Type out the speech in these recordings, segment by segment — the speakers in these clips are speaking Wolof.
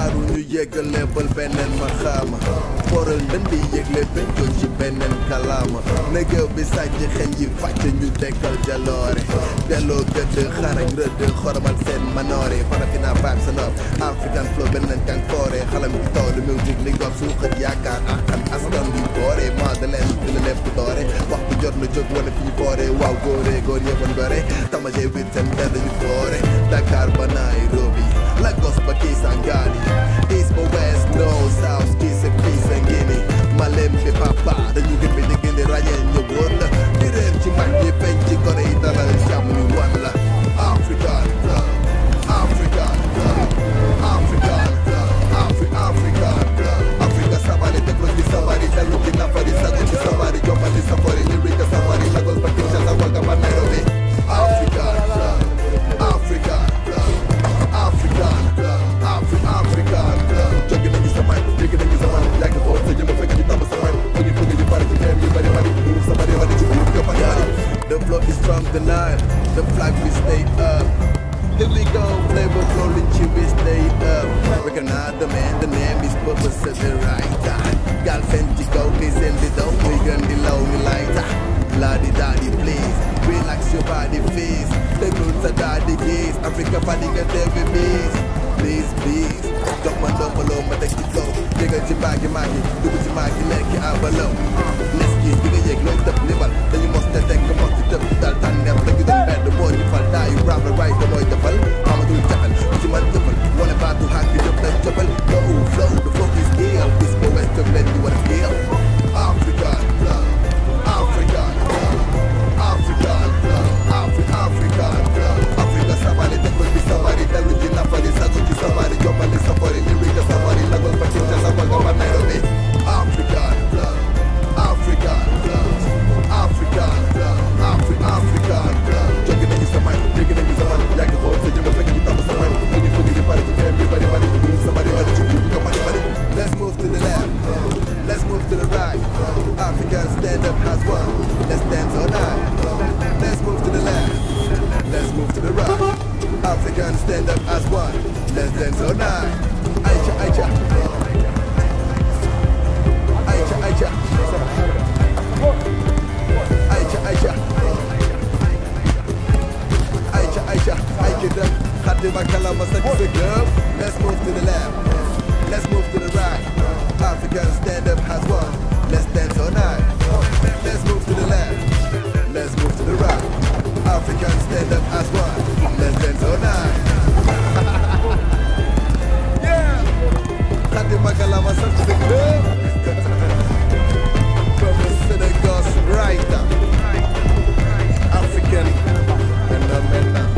xaaru ñu yeggal lebal beneen ma xaama foral ndëndi yëgle benn ci beneen kalaama négew bi sàcc xel yi fàcc ñu dekkal jaloore delloo gëdd xarañ rëdd xoromal seen manoore farafina vibe sa nopp African flow beneen kankoore xalam bi taw lu music li ngob suuxat yaakaar akam askan bi boore maa da leen di la lépp doore waxtu jot na jóg wane fi ñu boore waaw góore góor yëban gore tamaje wit seen mbedd ñu boore Dakar ba Nairobi Lagos ba Kisangani East ba West North South Kisa Kisa Ngini Malembe papa dañu gën bi di gën di ràññee ñu woon la di réer ci mag ñi feeñ ci gore yi dalal jàmm ñu wan la African African African African Africa sabari teklo ci sabari dalu ci nafari sago ci sabari jombali safari lirika safari Lagos ba Kinshasa waga ba Nairobi African African African African jóge nañu sa may jóge nañu sa may yàgg xool sa jëma fekk ñu tàmm sa may fu ñu bëgg ñu bari ci teem yu bari bari ñu sa bari bari ci biir ko bari bari the flow is from the line the flag we stay up here we go flavor flowing ci we stay up recognize the man the name is purpose at the right time gal fen ci kaw ni seen di daw muy gën di law ni lighter la di daddy please relax your body face déglul sa daddy gis Africa body nga devi bis please please jox ma ndombaloo ma teg ci flow jégal ci mbaagi mbaagi dugg ci mbaagi lekki abalaw les gis di nga yëg looy tëb libal dañu mos te teg mos di tëb dal tànneef dañu dem mbedd boo ñu fal daayu rap la right da mooy defal amadul jaxal ci man jëfal wane baatu xaak bi jëf dañ jëfal flow flow the focus deal bis bo west jóg leen ñu war a deal African African African African Africa sabari teklo bi sabari dalu ci nafari sago ci sabari jombali safari lirika safari Lagos ba Kinshasa waga ba Nairobi African African African African jóge nañu sa may jóge nañu sa may yàgg xool sa jëma fekk ñu tàmm sa may fu ñu bëgg di bari ci teem yu bari bari ñu sa bari bari ci biir ko bari bari let's move to the left let's move to the right African stand up as one let's dance all night let's move to the left let's move to the right African stand up as one let's dance all night Aicha Aicha Aicha Aicha Aicha Aicha Aicha Aicha Aicha dem Khatima kalama sa ci club let's move to the left let's move to the right African stand up as one let's dance all night let's move to the left let's move to the right African stand up as one let's dance all night yeah Khatima kalama sa ci club from the Senegal's right African phenomenon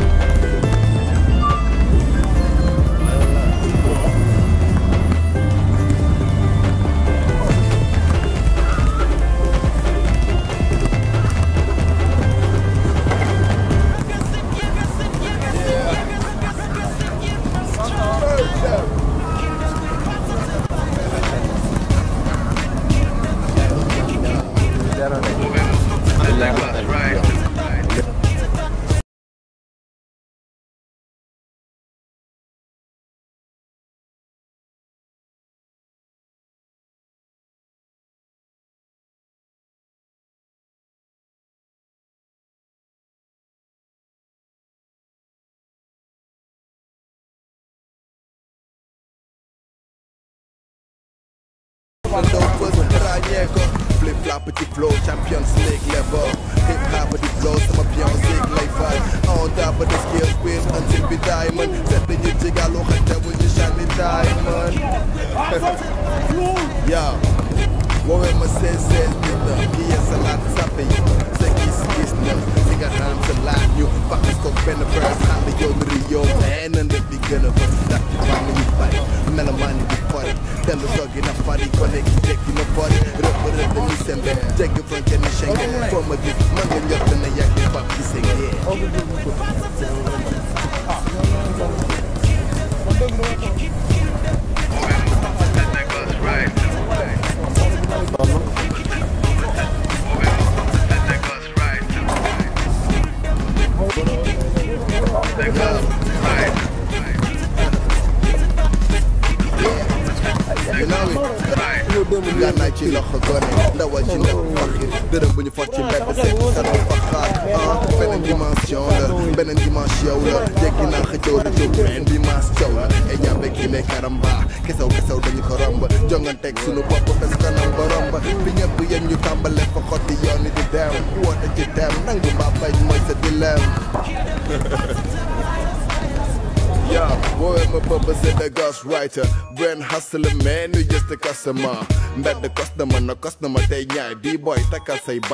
flip flop petit flow Champions League level hip hop di flow sama pion zig lay fay on top of the skills with until we diamond set the ñu ci galu xante bu ñu shani diamond yeah wowe ma ses dina ki ya salat sape yi sa gis na si nga xam sa laat ñu fakis ko benn first hand yow mi yow man and di gën a fa dak ci fan ñu bay melamani di fori telu dogi na fari connect tekki na fori rëpp dañuy sembe tegg frontière ni Schengen foo ma gis man nga njort na yàgg bab ci seen you know it gànnaay ci loxo gone ndawal ci ndaw faxi dërëm bu ñu fot ci mbedd seet sa doon fa xaar beneen dimension la beneen dimension la jéggi naa xëccoo di jóg benn dimanche coow la e ñambe kii ne karamba kesaw dañu ko romb jonganteeg sunu bopp bés kanam ba romb fi ñëpp yéen ñu tàmbale fa xotti yoon di dem woote ci dem nangu mbaa bañ mooy sa dilem yeah, boy, I'm a purpose in the ghostwriter. Brain hustler, man, you just a customer. Bet the customer, no customer, they nyai. D-boy, taka say